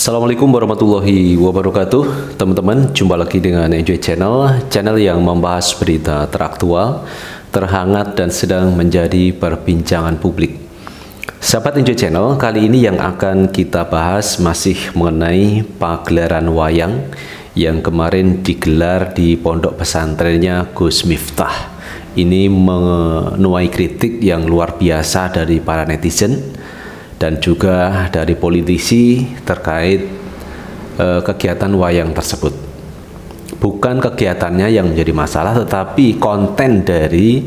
Assalamualaikum warahmatullahi wabarakatuh. Teman-teman, jumpa lagi dengan Enjoy Channel yang membahas berita teraktual, terhangat dan sedang menjadi perbincangan publik. Sahabat Enjoy Channel, kali ini yang akan kita bahas masih mengenai pagelaran wayang yang kemarin digelar di pondok pesantrennya Gus Miftah. Ini menuai kritik yang luar biasa dari para netizen dan juga dari politisi terkait kegiatan wayang tersebut. Bukan kegiatannya yang menjadi masalah, tetapi konten dari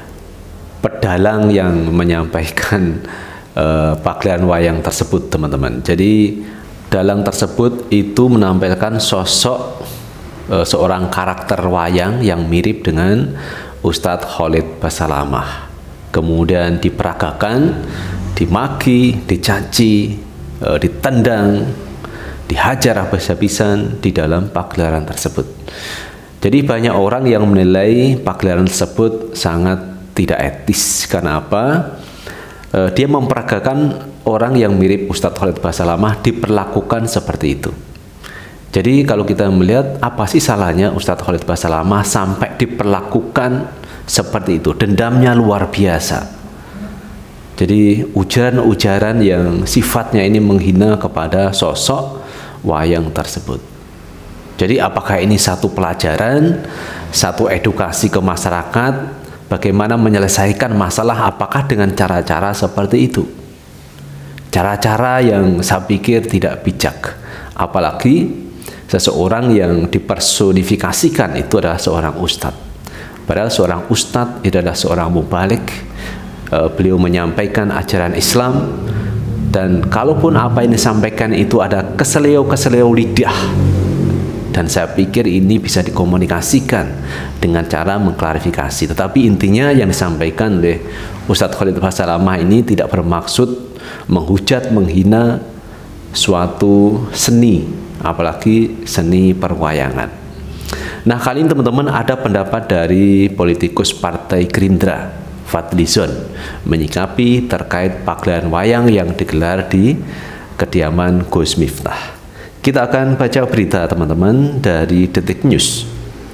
pedalang yang menyampaikan pagelaran wayang tersebut, teman-teman. Jadi dalang tersebut itu menampilkan sosok seorang karakter wayang yang mirip dengan Ustadz Khalid Basalamah. Kemudian diperagakan, dimaki, dicaci, ditendang, dihajar habis-habisan di dalam pagelaran tersebut. Jadi banyak orang yang menilai pagelaran tersebut sangat tidak etis. Karena apa? Dia memperagakan orang yang mirip Ustadz Khalid Basalamah diperlakukan seperti itu. Jadi kalau kita melihat apa sih salahnya Ustadz Khalid Basalamah sampai diperlakukan seperti itu? Dendamnya luar biasa. Jadi ujaran-ujaran yang sifatnya ini menghina kepada sosok wayang tersebut. Jadi apakah ini satu pelajaran, satu edukasi ke masyarakat, bagaimana menyelesaikan masalah, apakah dengan cara-cara seperti itu? Cara-cara yang saya pikir tidak bijak. Apalagi seseorang yang dipersonifikasikan itu adalah seorang ustadz. Padahal seorang ustadz itu adalah seorang mubalik. Beliau menyampaikan ajaran Islam, dan kalaupun apa yang disampaikan itu ada keseleo-keseleo lidah, dan saya pikir ini bisa dikomunikasikan dengan cara mengklarifikasi. Tetapi intinya yang disampaikan oleh Ustadz Khalid Basalamah ini tidak bermaksud menghujat, menghina suatu seni, apalagi seni perwayangan. Nah, kali ini teman-teman ada pendapat dari politikus Partai Gerindra, Fadlizon, menyikapi terkait pagelaran wayang yang digelar di kediaman Gus Miftah. Kita akan baca berita, teman-teman, dari Detik News.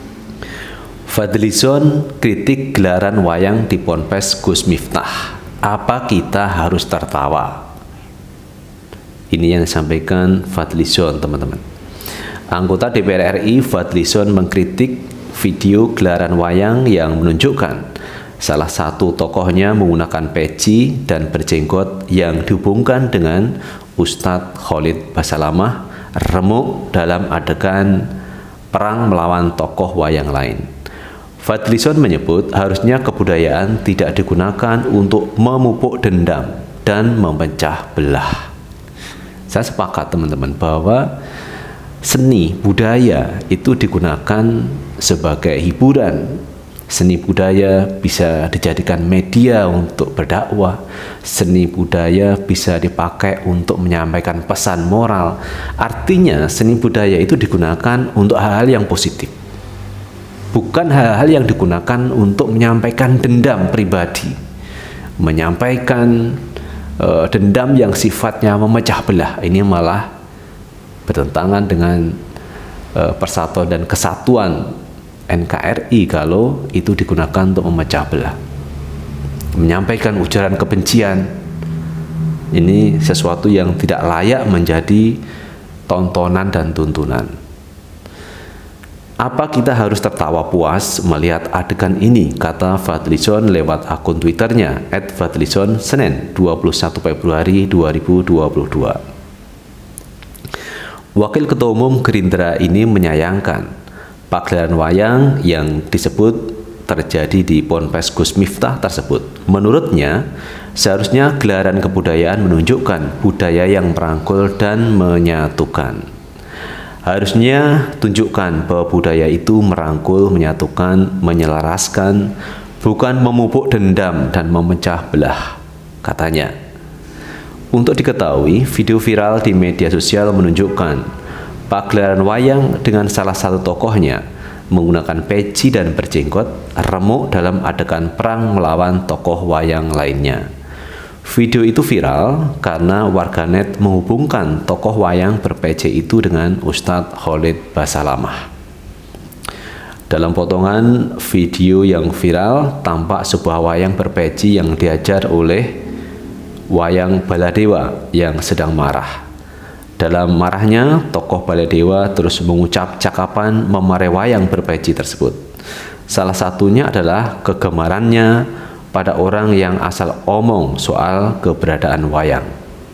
Fadlizon kritik gelaran wayang di Ponpes Gus Miftah. Apa kita harus tertawa? Ini yang disampaikan Fadlizon, teman-teman. Anggota DPR RI Fadlizon mengkritik video gelaran wayang yang menunjukkan salah satu tokohnya menggunakan peci dan berjenggot yang dihubungkan dengan Ustadz Khalid Basalamah remuk dalam adegan perang melawan tokoh wayang lain. Fadlizon menyebut harusnya kebudayaan tidak digunakan untuk memupuk dendam dan memecah belah. Saya sepakat, teman-teman, bahwa seni budaya itu digunakan sebagai hiburan. Seni budaya bisa dijadikan media untuk berdakwah. Seni budaya bisa dipakai untuk menyampaikan pesan moral. Artinya seni budaya itu digunakan untuk hal-hal yang positif, bukan hal-hal yang digunakan untuk menyampaikan dendam pribadi, menyampaikan dendam yang sifatnya memecah belah. Ini malah bertentangan dengan persatuan dan kesatuan NKRI kalau itu digunakan untuk memecah belah, menyampaikan ujaran kebencian. Ini sesuatu yang tidak layak menjadi tontonan dan tuntunan. Apa kita harus tertawa puas melihat adegan ini, kata Fadlizon lewat akun Twitternya @Fadlizon Senin 21 Februari 2022. Wakil Ketua Umum Gerindra ini menyayangkan pagelaran wayang yang disebut terjadi di Ponpes Gus Miftah tersebut. Menurutnya, seharusnya gelaran kebudayaan menunjukkan budaya yang merangkul dan menyatukan. Harusnya tunjukkan bahwa budaya itu merangkul, menyatukan, menyelaraskan, bukan memupuk dendam dan memecah belah, katanya. Untuk diketahui, video viral di media sosial menunjukkan pagelaran wayang dengan salah satu tokohnya menggunakan peci dan berjenggot remuk dalam adegan perang melawan tokoh wayang lainnya. Video itu viral karena warganet menghubungkan tokoh wayang berpece itu dengan Ustadz Khalid Basalamah. Dalam potongan video yang viral, tampak sebuah wayang berpeci yang diajar oleh wayang Baladewa yang sedang marah. Dalam marahnya, tokoh Baladewa terus mengucap cakapan memarahi wayang berpeci tersebut. Salah satunya adalah kegemarannya pada orang yang asal omong soal keberadaan wayang.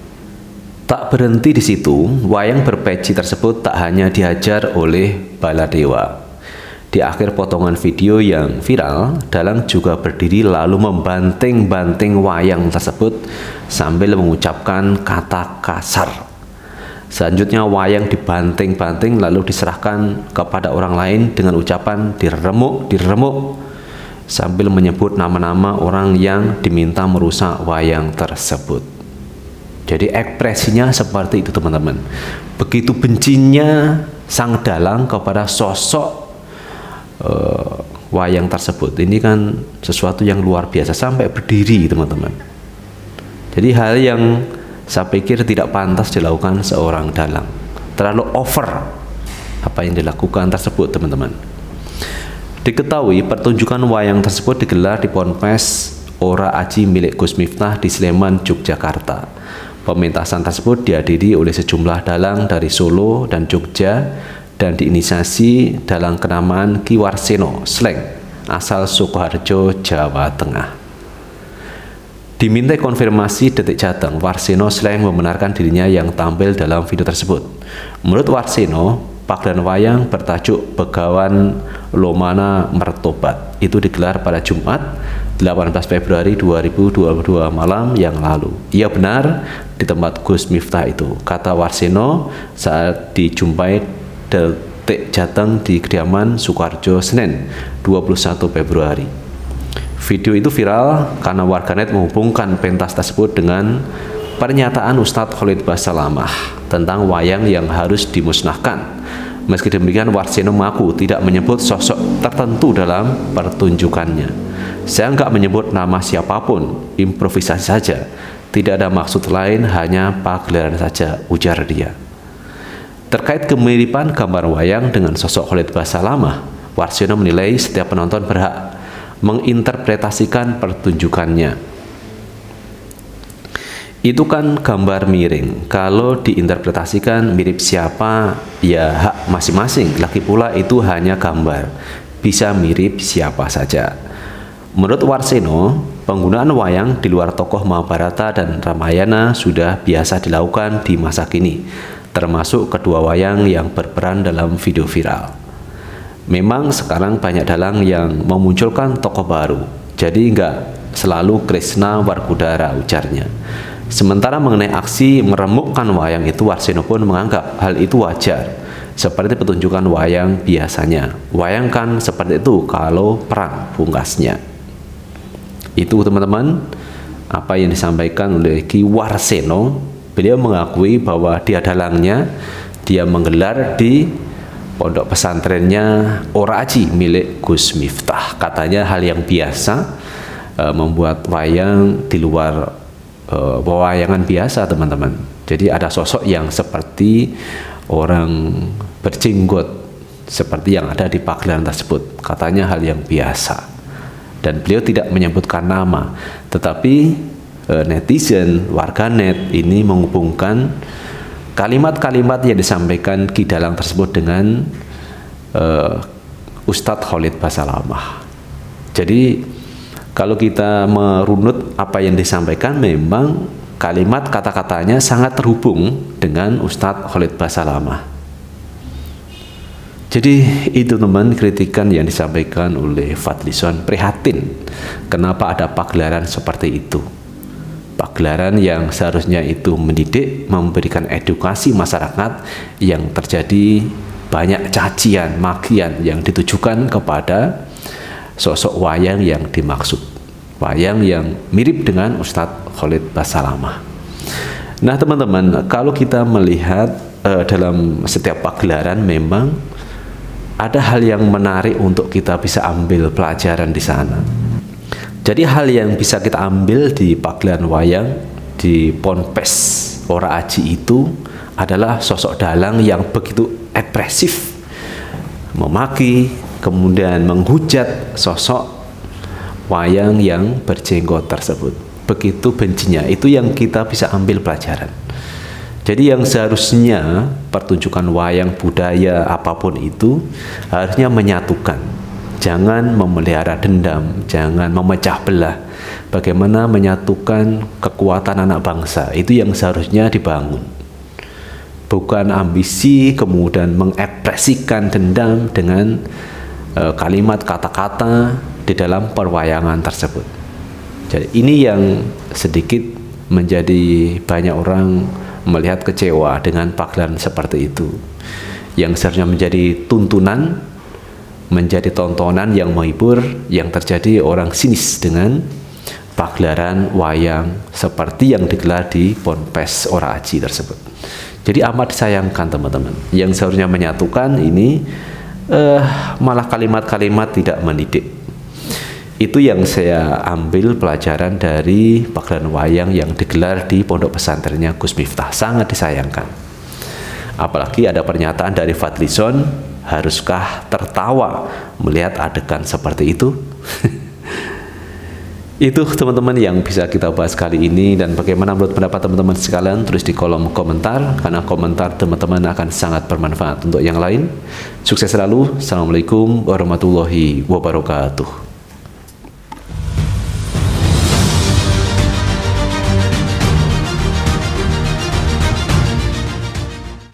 Tak berhenti di situ, wayang berpeci tersebut tak hanya diajar oleh Baladewa. Di akhir potongan video yang viral, Dalang juga berdiri lalu membanting-banting wayang tersebut sambil mengucapkan kata kasar. Selanjutnya wayang dibanting-banting lalu diserahkan kepada orang lain dengan ucapan diremuk sambil menyebut nama-nama orang yang diminta merusak wayang tersebut. Jadi ekspresinya seperti itu teman-teman. Begitu bencinya sang dalang kepada sosok wayang tersebut. Ini kan sesuatu yang luar biasa sampai berdiri teman-teman. Jadi hal yang saya pikir tidak pantas dilakukan seorang dalang. Terlalu over apa yang dilakukan tersebut teman-teman. Diketahui pertunjukan wayang tersebut digelar di Ponpes Ora Aji milik Gus Miftah di Sleman, Yogyakarta. Pementasan tersebut dihadiri oleh sejumlah dalang dari Solo dan Jogja dan diinisiasi dalang kenamaan Ki Warseno Sleng asal Sukoharjo, Jawa Tengah. Diminta konfirmasi Detik Jateng, Warseno Sleng membenarkan dirinya yang tampil dalam video tersebut. Menurut Warseno, pagelaran wayang bertajuk Begawan Lomana Mertobat itu digelar pada Jumat 18 Februari 2022 malam yang lalu. Ia benar di tempat Gus Miftah itu, kata Warseno saat dijumpai Detik Jateng di kediaman Sukoharjo Senin 21 Februari. Video itu viral karena warganet menghubungkan pentas tersebut dengan pernyataan Ustadz Khalid Basalamah tentang wayang yang harus dimusnahkan. Meski demikian, Warseno mengaku tidak menyebut sosok tertentu dalam pertunjukannya. Saya nggak menyebut nama siapapun, improvisasi saja. Tidak ada maksud lain, hanya pagelaran saja, ujar dia. Terkait kemiripan gambar wayang dengan sosok Khalid Basalamah, Warseno menilai setiap penonton berhak menginterpretasikan pertunjukannya. Itu kan gambar miring, kalau diinterpretasikan mirip siapa, ya hak masing-masing. Lagi pula itu hanya gambar, bisa mirip siapa saja. Menurut Warseno, penggunaan wayang di luar tokoh Mahabharata dan Ramayana sudah biasa dilakukan di masa kini, termasuk kedua wayang yang berperan dalam video viral. Memang sekarang banyak dalang yang memunculkan tokoh baru, jadi nggak selalu Krishna Warkudara, ujarnya. Sementara mengenai aksi meremukkan wayang itu, Warseno pun menganggap hal itu wajar, seperti pertunjukan wayang biasanya. Wayang kan seperti itu kalau perang, pungkasnya. Itu teman-teman apa yang disampaikan oleh Ki Warseno. Beliau mengakui bahwa dia dalangnya, dia menggelar di pondok pesantrennya Ora Aji milik Gus Miftah. Katanya hal yang biasa, membuat wayang di luar pewayangan biasa teman-teman. Jadi ada sosok yang seperti orang berjenggot seperti yang ada di pagelaran tersebut. Katanya hal yang biasa. Dan beliau tidak menyebutkan nama, tetapi netizen, warganet ini menghubungkan kalimat-kalimat yang disampaikan Ki Dalang tersebut dengan Ustadz Khalid Basalamah. Jadi kalau kita merunut apa yang disampaikan, memang kalimat kata-katanya sangat terhubung dengan Ustadz Khalid Basalamah. Jadi itu teman kritikan yang disampaikan oleh Fadlizon, prihatin kenapa ada pagelaran seperti itu. Pagelaran yang seharusnya itu mendidik, memberikan edukasi masyarakat, yang terjadi banyak cacian, makian yang ditujukan kepada sosok wayang yang dimaksud, wayang yang mirip dengan Ustadz Khalid Basalamah. Nah teman-teman, kalau kita melihat dalam setiap pagelaran memang ada hal yang menarik untuk kita bisa ambil pelajaran di sana. Jadi hal yang bisa kita ambil di pagelaran wayang di Ponpes Ora Aji itu adalah sosok dalang yang begitu ekspresif, memaki, kemudian menghujat sosok wayang yang berjenggot tersebut. Begitu bencinya, itu yang kita bisa ambil pelajaran. Jadi yang seharusnya pertunjukan wayang budaya apapun itu harusnya menyatukan. Jangan memelihara dendam, jangan memecah belah. Bagaimana menyatukan kekuatan anak bangsa, itu yang seharusnya dibangun. Bukan ambisi kemudian mengekspresikan dendam dengan kalimat kata-kata di dalam perwayangan tersebut. Jadi ini yang sedikit menjadi banyak orang melihat kecewa dengan pagelaran seperti itu, yang seharusnya menjadi tuntunan, menjadi tontonan yang menghibur. Yang terjadi orang sinis dengan pagelaran wayang seperti yang digelar di Ponpes Ora Aji tersebut. Jadi amat disayangkan teman-teman, yang seharusnya menyatukan ini malah kalimat-kalimat tidak mendidik. Itu yang saya ambil pelajaran dari pagelaran wayang yang digelar di pondok pesantrennya Gus Miftah. Sangat disayangkan. Apalagi ada pernyataan dari Fadlizon, haruskah tertawa melihat adegan seperti itu? Itu teman-teman yang bisa kita bahas kali ini. Dan bagaimana menurut pendapat teman-teman sekalian, tulis di kolom komentar, karena komentar teman-teman akan sangat bermanfaat untuk yang lain. Sukses selalu. Assalamualaikum warahmatullahi wabarakatuh.